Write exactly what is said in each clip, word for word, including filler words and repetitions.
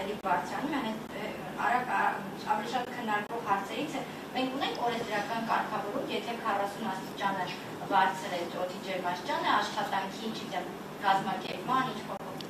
ավելի բարձրանում է, արագ ավելի շատ քննարկվող հարցերից է, մենք ունենք օրենսդրական կարգավորում, եթե քառասուն աստիճանը բարձր է օդի ջերմաստիճանը, աշխատանքի, չգիտեմ, կազմակերպման, ինչ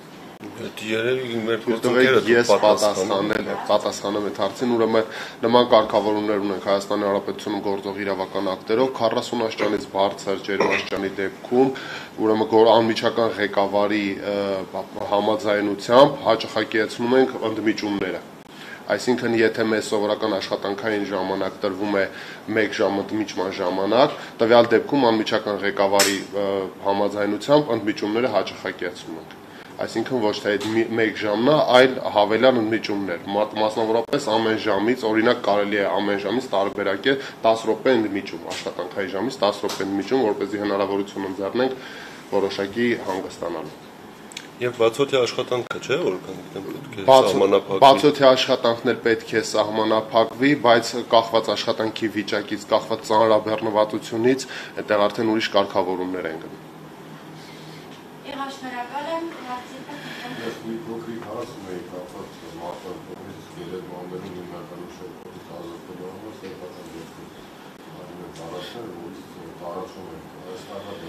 Ես պատասխանեմ այդ հարցին, ուրեմն նման կարգավորումներ ունենք Հայաստանի Հանրապետությունում գործող իրավական ակտերով, քառասուն աստիճանից բարձր ջերմաստիճանի դեպքում, ուրեմն անմիջական ղեկավարի համաձայնությամբ հաճախակիացնում ենք ընդմիջումները։ Այսինքն, եթե մեզ սովորական աշխատանքային ժամանակ տրվում է մեկ ժամ ընդմիջման ժամանակ, տվյալ դեպքում անմիջական ղեկավարի համաձայնությամբ ընդմիջումները հաճախակիացնում ենք։ Այսինքն ոչ թե մեկ ժամն է, այլ հավելյալ ընդմիջումներ, մասնավորապես ամեն ժամից, օրինակ կարելի է ամեն ժամից տարբերակ է դես րոպե ընդմիջում, աշխատանքային ժամից դես րոպե ընդմիջում, որպեսզի հնարավորություն ընձեռնենք որոշակի հանգստանալու։ Եվ բացօթյա աշխատանքը չէ, որ սահմանափակվի։ Բացօթյա աշխատանքն էլ պետք է սահմանափակվի, բայց կախված աշխատանքի վիճակից, կախված ծանրաբեռնվածությունից, այդտեղ արդեն ուրիշ կարգավորումներ են գնում։ Եղա շնորհակալ եմ, Ես մի փոքրիկ հարց ունեի կապված մարդկանց կողմից գերեզմաններում հիմնականում շոկոտից ազատելու համար սեփական դեպքում արում են տարածքները, որից տարածում են Հայաստանի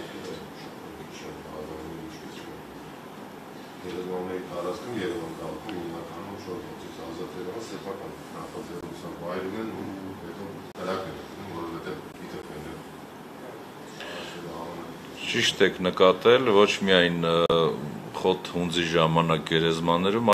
գերեզմանների տարածքում Երևան քաղաքում հիմնականում շոկոտից ազատելու սեփական նախաձեռնությամբ այրում են ու հետո դրակ են դնում, որովհետև գիտեք են Ճիշտ եք նկատել, ոչ միայն խոտ հունձի ժամանակ գերեզմաններում,